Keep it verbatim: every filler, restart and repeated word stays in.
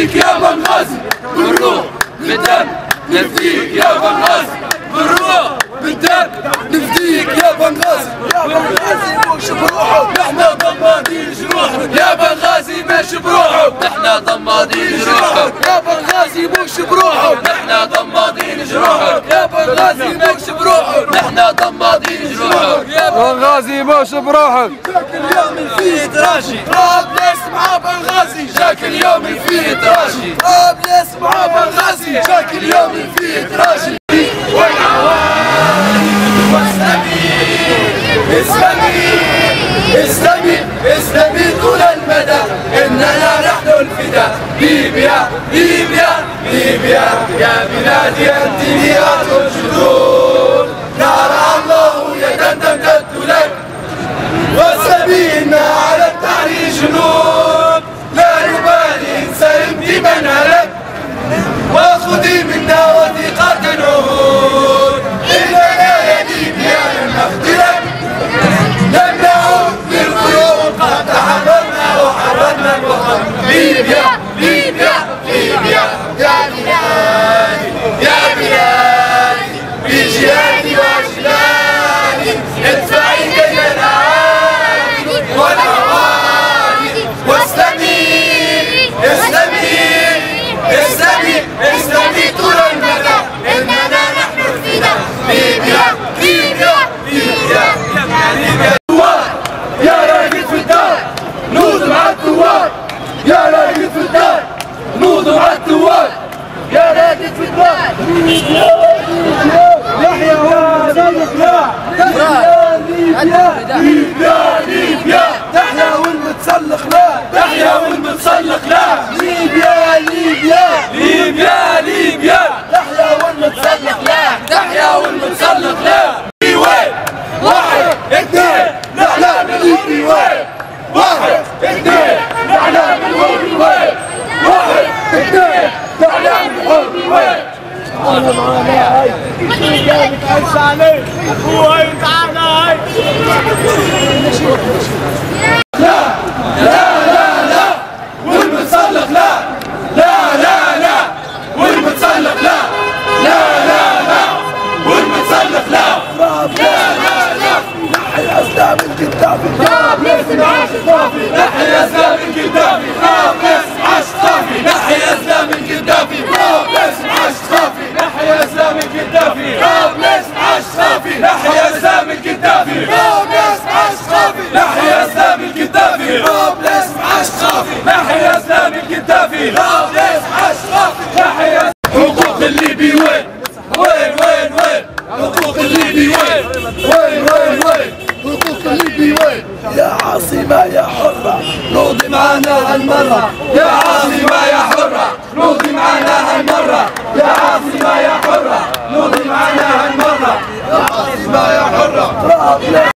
نفديك يا بنغازي بالروح بالدم، نفديك يا بنغازي بالروح بالدم، نفديك يا بنغازي. يا بنغازي مش بروحك، نحنا ضمادين جروحك. يا بنغازي مش بروحك، نحنا ضمادين جروحك. يا بنغازي مش بروحك، نحنا ضمادين جروحك. يا بنغازي مش بروحك، نحنا ضمادين جروحك. يا بنغازي مش بروحك. جاك اليوم فيه تراشي، طرابلس مع بنغازي. جاك اليوم فيه تراشي، طرابلس مع بنغازي. جاك اليوم فيه تراشي. اسلامي اسلامي اسلامي طول المدى، اننا نحن الفداء. ليبيا ليبيا ليبيا يا بلادي انت مياه الجذور، نرى الله يدا تمتد لك وسبيلنا على التحرير جنود. لا نبالي ان سلمت من هلك، وخذي منا وثيقة العهود. اننا يا ليبيا لن نخذلك، لن نعود للقيود. قد تحررنا وحررنا الوطن. ليبيا ليبيا ليبيا يا بلادي يا بلادي، بجهادي وجلالي ادفعي كيد الأعادي والأواني. واسلمي اسلمي اسلمي اسلمي طول المدى، اننا نحن الفداء. ليبيا ليبيا ليبيا ليبيا. يا راقد في الدار نوض مع الثوار، يا راقد في الدار نوض مع الثوار. يا راقد في الدار يحيى والمتسلق. لا ليبيا ليبيا ليبيا تحيا والمتسلق. لا تحيا والمتسلق. لا ليبيا ليبيا ليبيا ليبيا تحيا والمتسلق. لا تحيا والمتسلق. لا وين واحد اثنين نحن بالهوري. وين واحد اثنين نحن بالهوري. وين واحد اثنين نحن بالهوري. وين انا معانا هاي جابت عيش عليك وهي تعالى هاي. لا لا لا لا والمتسلق. لا لا لا لا والمتسلق. لا لا لا لا والمتسلق. لا لا لا لا نحيا اسلام القدافي. طرابلس مع القدافي. نحيا اسلام القدافي. طرابلس مع القدافي. نحيا اسلام القدافي. طرابلس مع القدافي. نحيا اسلام القدافي. طرابلس مع القدافي. نحيا اسلام القدافي. طرابلس مع القدافي. نحيا اسلام القدافي. طرابلس مع القدافي. نحيا اسلام القدافي. طرابلس مع القدافي. نحيا. حقوق الليبي وين وين وين وين؟ حقوق الليبي وين وين وين وين؟ حقوق الليبي وين؟ يا عاصمة يا حرة نوضي معانا هالمرة. يا عاصمة يا حرة نوضي معانا هالمرة. يا عاصمة يا حرة نوضي معانا هالمرة. يا عاصمة يا حرة.